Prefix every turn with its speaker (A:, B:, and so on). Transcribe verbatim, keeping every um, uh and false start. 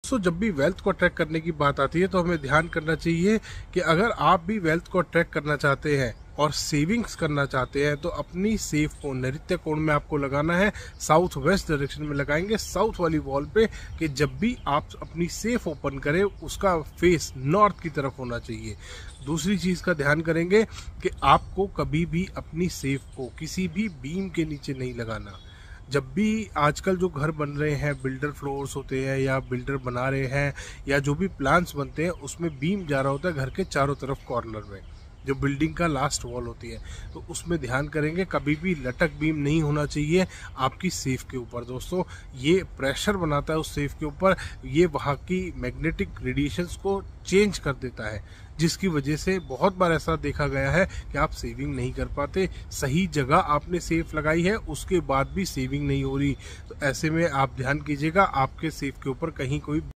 A: सो जब भी वेल्थ को ट्रैक करने की बात आती है तो हमें ध्यान करना चाहिए कि अगर आप भी वेल्थ को ट्रैक करना चाहते हैं और सेविंग्स करना चाहते हैं तो अपनी सेफ को नैऋत्य कोण में आपको लगाना है, साउथ वेस्ट डायरेक्शन में लगाएंगे साउथ वाली वॉल पे, कि जब भी आप अपनी सेफ ओपन करें उसका फेस नॉर्थ की तरफ होना चाहिए। दूसरी चीज़ का ध्यान करेंगे कि आपको कभी भी अपनी सेफ को किसी भी बीम के नीचे नहीं लगाना। जब भी आजकल जो घर बन रहे हैं, बिल्डर फ्लोर्स होते हैं या बिल्डर बना रहे हैं या जो भी प्लान्स बनते हैं, उसमें बीम जा रहा होता है घर के चारों तरफ कॉर्नर में, जो बिल्डिंग का लास्ट वॉल होती है, तो उसमें ध्यान करेंगे कभी भी लटक बीम नहीं होना चाहिए आपकी सेफ के ऊपर। दोस्तों, ये प्रेशर बनाता है उस सेफ के ऊपर, ये वहाँ की मैग्नेटिक रेडिएशंस को चेंज कर देता है, जिसकी वजह से बहुत बार ऐसा देखा गया है कि आप सेविंग नहीं कर पाते। सही जगह आपने सेफ लगाई है, उसके बाद भी सेविंग नहीं हो रही, तो ऐसे में आप ध्यान कीजिएगा आपके सेफ के ऊपर कहीं कोई